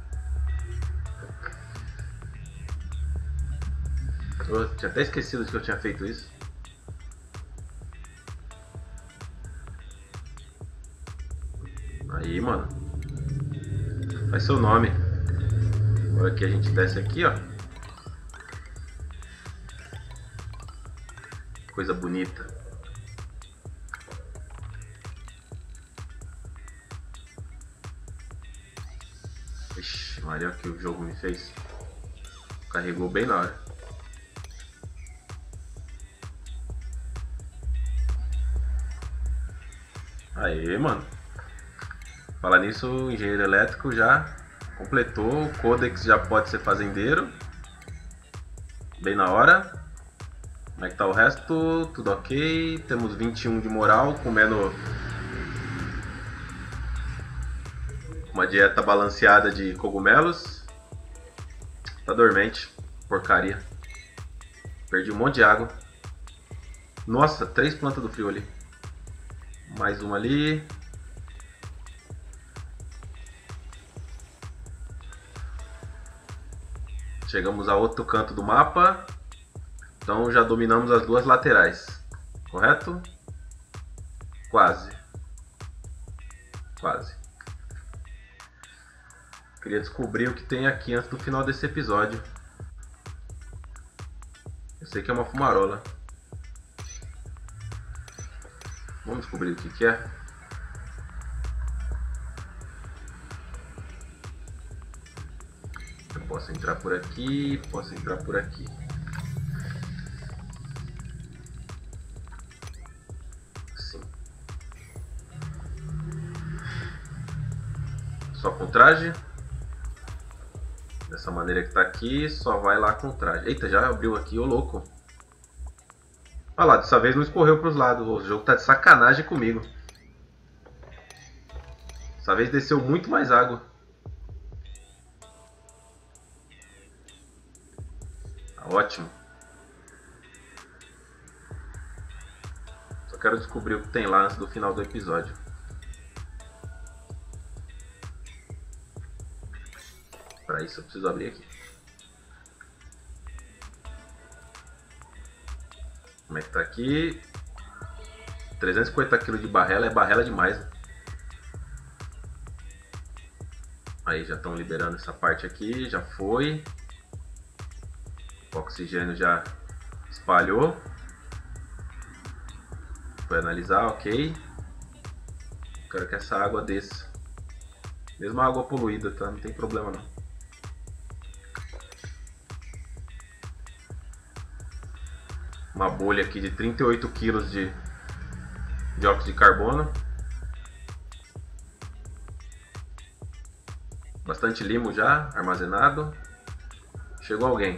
Eu tinha até esquecido que eu tinha feito isso. Aí, mano. Faz seu nome. Agora que a gente desce aqui, ó. Coisa bonita. Ixi, Maria, o que o jogo me fez. Carregou bem na hora. Aê, mano. Falar nisso, o engenheiro elétrico já completou. O Codex já pode ser fazendeiro. Bem na hora. Como é que tá o resto? Tudo ok. Temos 21 de moral, comendo uma dieta balanceada de cogumelos. Tá dormente. Porcaria. Perdi um monte de água. Nossa, 3 plantas do frio ali. Mais uma ali. Chegamos a outro canto do mapa. Então já dominamos as 2 laterais. Correto? Quase. Quase. Queria descobrir o que tem aqui antes do final desse episódio. Eu sei que é uma fumarola. Vamos descobrir o que é. Eu posso entrar por aqui, posso entrar por aqui. Assim. Só com traje. Dessa maneira que tá aqui, só vai lá com traje. Eita, já abriu aqui, ô louco. Olha lá, dessa vez não escorreu para os lados. O jogo tá de sacanagem comigo. Dessa vez desceu muito mais água. Tá ótimo. Só quero descobrir o que tem lá antes do final do episódio. Para isso eu preciso abrir aqui. Como é que tá aqui? 350 kg de barrela, é barrela demais, né? Aí já estão liberando essa parte aqui, já foi. O oxigênio já espalhou. Foi analisar, ok. Quero que essa água desça. Mesmo a água poluída, tá? Não tem problema não. Uma bolha aqui de 38 kg de dióxido de carbono. Bastante limo já armazenado. Chegou alguém.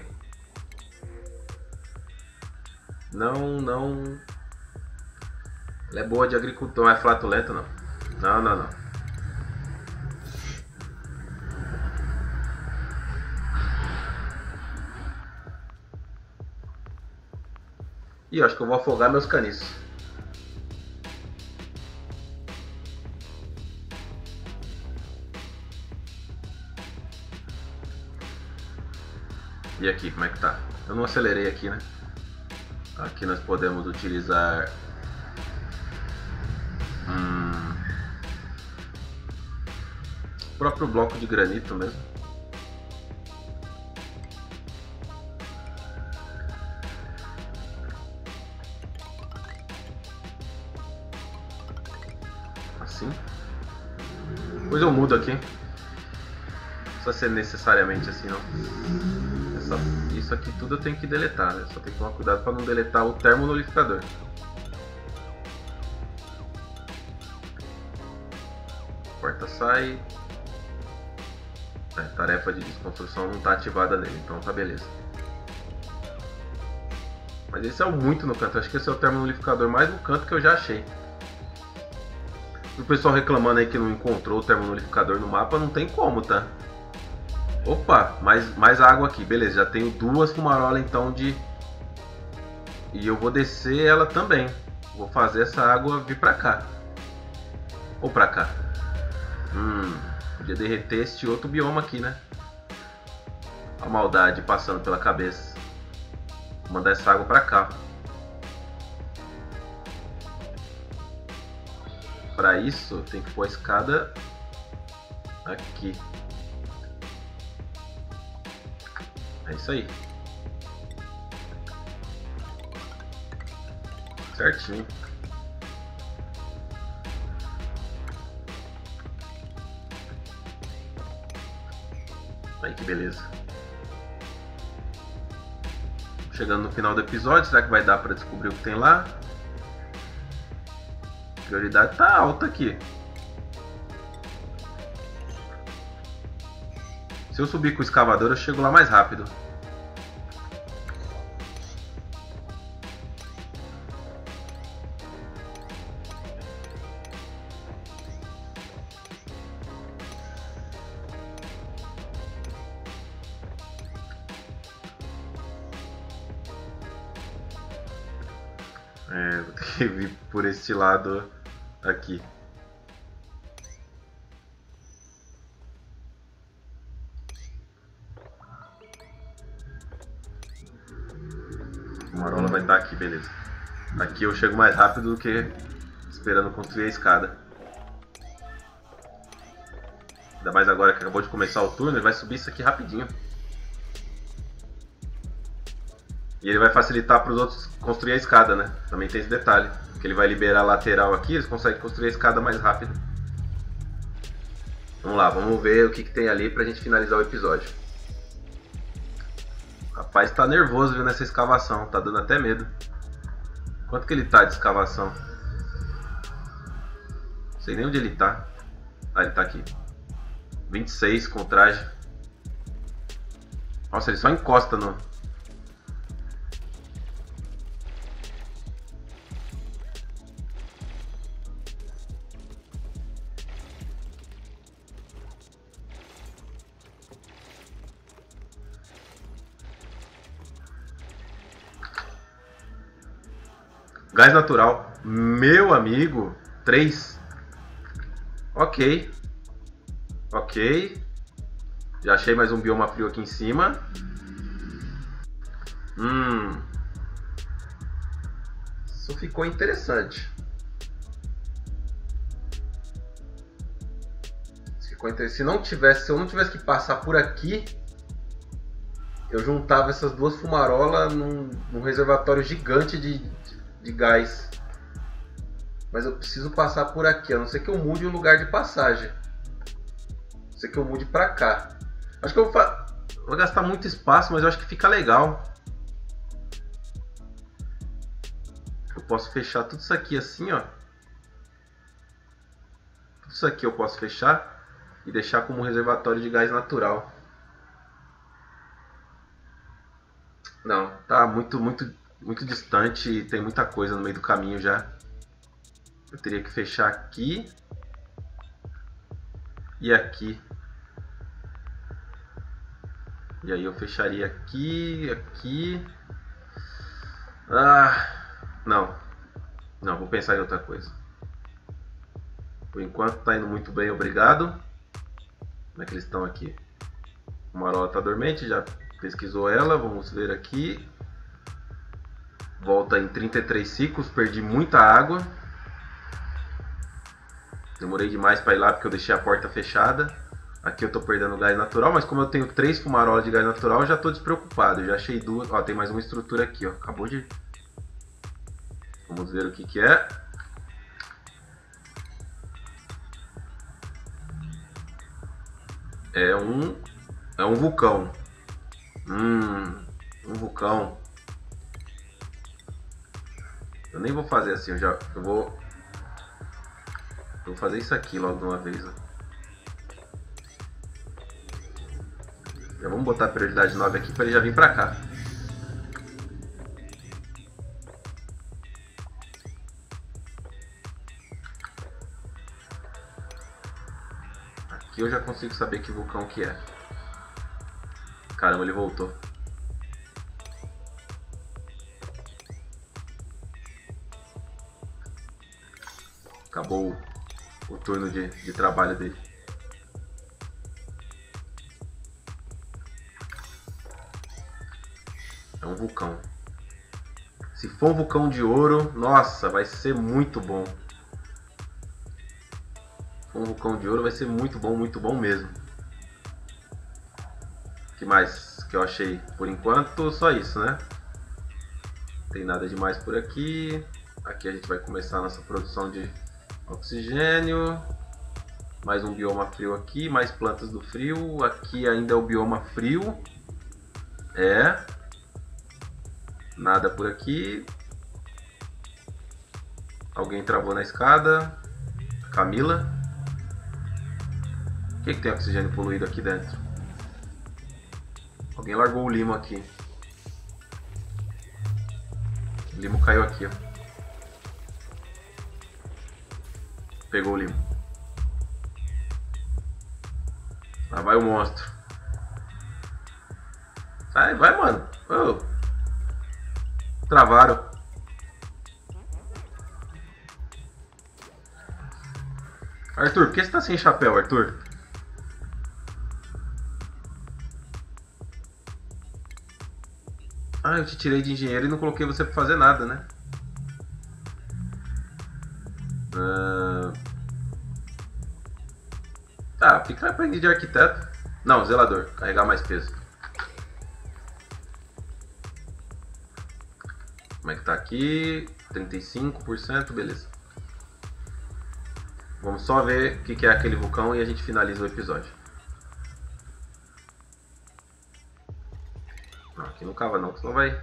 Não. Ela é boa de agricultor, não é flatulenta não. Não. Ih, acho que eu vou afogar meus caniços. E aqui, como é que tá? Eu não acelerei aqui, né? Aqui nós podemos utilizar o próprio bloco de granito mesmo. Assim. Depois eu mudo aqui. Não precisa ser necessariamente assim não. Isso aqui tudo eu tenho que deletar, né? Só tem que tomar cuidado para não deletar o termonolificador. Porta sai. Tarefa de desconstrução não está ativada nele, então tá beleza. Mas esse é o muito no canto, acho que esse é o termonolificador mais no canto que eu já achei. O pessoal reclamando aí que não encontrou o termonolificador no mapa, não tem como, tá? Opa, mais água aqui, beleza, já tenho duas fumarolas então de... E eu vou descer ela também. Vou fazer essa água vir pra cá. Ou pra cá. Podia derreter este outro bioma aqui, né? A maldade passando pela cabeça. Vou mandar essa água pra cá. Para isso, tem que pôr a escada aqui. É isso aí. Certinho. Aí que beleza. Chegando no final do episódio, será que vai dar para descobrir o que tem lá? A prioridade tá alta aqui. Se eu subir com o escavador, eu chego lá mais rápido. Vou ter que vir por este lado aqui. A marola vai estar aqui, beleza. Aqui eu chego mais rápido do que esperando construir a escada. Ainda mais agora que acabou de começar o turno, ele vai subir isso aqui rapidinho. E ele vai facilitar para os outros construir a escada, né? Também tem esse detalhe. Que ele vai liberar a lateral aqui, eles conseguem construir a escada mais rápido. Vamos lá, vamos ver o que tem ali pra gente finalizar o episódio. O rapaz tá nervoso viu, nessa escavação, tá dando até medo. Quanto que ele tá de escavação? Não sei nem onde ele tá. Ah, ele tá aqui. 26 com traje. Nossa, ele só encosta no... Gás natural. Meu amigo. 3. Ok. Ok. Já achei mais um bioma frio aqui em cima. Isso ficou interessante. Se eu não tivesse que passar por aqui, eu juntava essas duas fumarolas num reservatório gigante de gás. Mas eu preciso passar por aqui, a não ser que eu mude o lugar de passagem. A não ser que eu mude pra cá. Acho que eu vou gastar muito espaço, mas eu acho que fica legal. Eu posso fechar tudo isso aqui assim, ó. Tudo isso aqui eu posso fechar e deixar como reservatório de gás natural. Não, tá muito distante e tem muita coisa no meio do caminho já. Eu teria que fechar aqui e aqui. E aí eu fecharia aqui, aqui. Não. Não, vou pensar em outra coisa. Por enquanto tá indo muito bem, obrigado. Como é que eles estão aqui? O Marola tá dormente, já pesquisou ela, vamos ver aqui. Volta em 33 ciclos, perdi muita água. Demorei demais para ir lá porque eu deixei a porta fechada. Aqui eu tô perdendo gás natural, mas como eu tenho 3 fumarolas de gás natural, eu já tô despreocupado. Eu já achei 2. Ó, tem mais uma estrutura aqui, ó. Acabou de... Vamos ver o que é. É um vulcão. Um vulcão. Eu nem vou fazer assim, eu vou fazer isso aqui logo de uma vez, ó. Já vamos botar a prioridade 9 aqui para ele já vir para cá. Aqui eu já consigo saber que vulcão que é. Caramba, ele voltou. Acabou o turno de trabalho dele. É um vulcão. Se for um vulcão de ouro, nossa, vai ser muito bom. Se for um vulcão de ouro, vai ser muito bom mesmo. O que mais que eu achei? Por enquanto, só isso, né? Não tem nada demais por aqui. Aqui a gente vai começar a nossa produção de oxigênio. Mais um bioma frio aqui, mais plantas do frio. Aqui ainda é o bioma frio. Nada por aqui. Alguém travou na escada. Camila. O que tem oxigênio poluído aqui dentro? Alguém largou o limo aqui. O limo caiu aqui, ó. Pegou o limo. Lá vai o monstro. Vai, mano. Oh. Travaram. Arthur, por que você tá sem chapéu, Arthur? Ah, eu te tirei de engenheiro e não coloquei você pra fazer nada, né? Tá, fica aprendiz de arquiteto. Não, zelador. Carregar mais peso. Como é que tá aqui? 35%, beleza. Vamos só ver o que é aquele vulcão e a gente finaliza o episódio. Não, aqui não cava não, senão vai...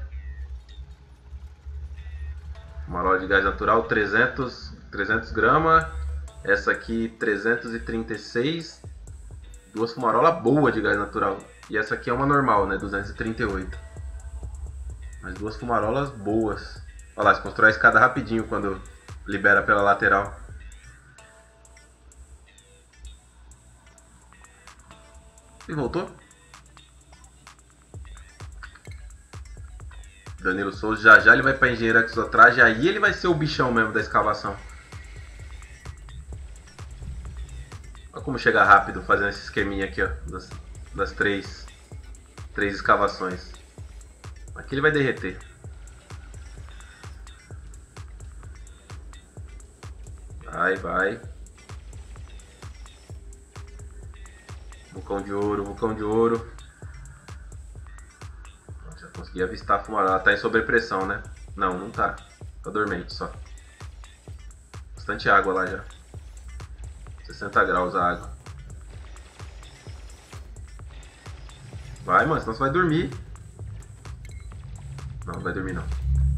Marola de gás natural, 300 gramas. Essa aqui, 336. Duas fumarolas boas de gás natural. E essa aqui é uma normal, né? 238. Mas duas fumarolas boas. Olha lá, se constrói a escada rapidinho quando libera pela lateral. E voltou? Danilo Souza, já já ele vai pra Engenheiro Exotraje, aí ele vai ser o bichão mesmo da escavação. Olha como chega rápido fazendo esse esqueminha aqui, ó, das três escavações. Aqui ele vai derreter. Vai. Vulcão de ouro, vulcão de ouro. Já consegui avistar a fumaça. Ela tá em sobrepressão, né? Não tá. Tá dormente só. Bastante água lá já. 60 graus a água. Vai, mano, senão você vai dormir. Não vai dormir não.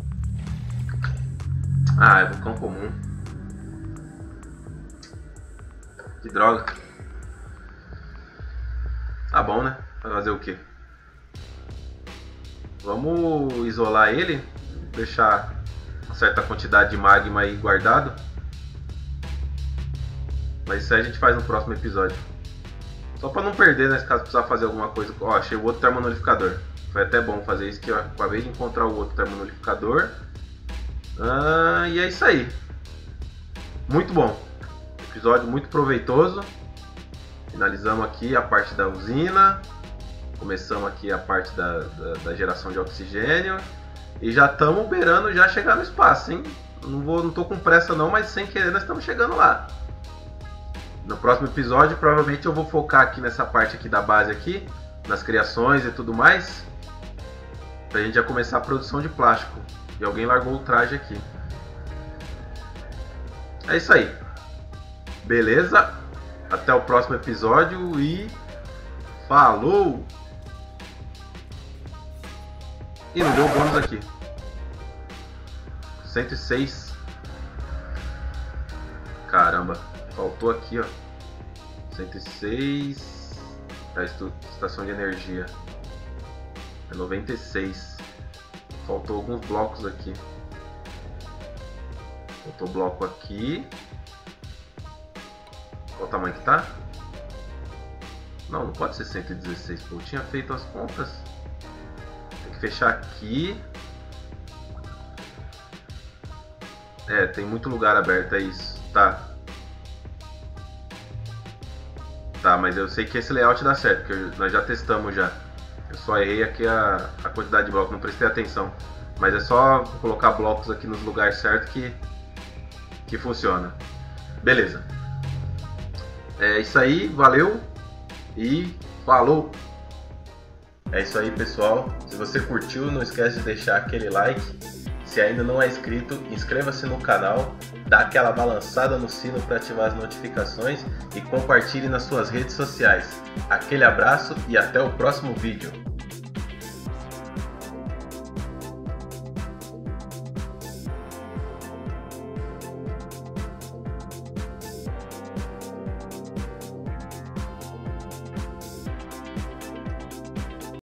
Ah, é vulcão comum. Que droga. Tá bom, né? Vai fazer o quê? Vamos isolar ele. Deixar uma certa quantidade de magma aí guardado. Mas isso aí a gente faz no próximo episódio. Só pra não perder, né? Caso precisar fazer alguma coisa. Ó, achei o outro termonolificador. Foi até bom fazer isso, que eu acabei de encontrar o outro termonolificador. E é isso aí. Muito bom. Episódio muito proveitoso. Finalizamos aqui a parte da usina. Começamos aqui a parte da geração de oxigênio. E já estamos beirando já chegar no espaço, hein? Não tô com pressa não, mas sem querer nós estamos chegando lá. No próximo episódio, provavelmente eu vou focar aqui nessa parte aqui da base aqui, nas criações e tudo mais, pra gente já começar a produção de plástico. E alguém largou o traje aqui. É isso aí. Beleza? Até o próximo episódio e falou! E não deu bônus aqui. 106. Caramba. Faltou aqui, ó. 106. A estação de energia. É 96. Faltou alguns blocos aqui. Faltou bloco aqui. Qual o tamanho que tá? Não pode ser 116. Pô, eu tinha feito as contas. Tem que fechar aqui. É, tem muito lugar aberto, é isso. Tá, mas eu sei que esse layout dá certo, porque nós já testamos já. Eu só errei aqui a quantidade de blocos, não prestei atenção. Mas é só colocar blocos aqui nos lugares certos que funciona. Beleza. É isso aí, valeu e falou! É isso aí, pessoal. Se você curtiu, não esquece de deixar aquele like. Se ainda não é inscrito, inscreva-se no canal, dá aquela balançada no sino para ativar as notificações e compartilhe nas suas redes sociais. Aquele abraço e até o próximo vídeo.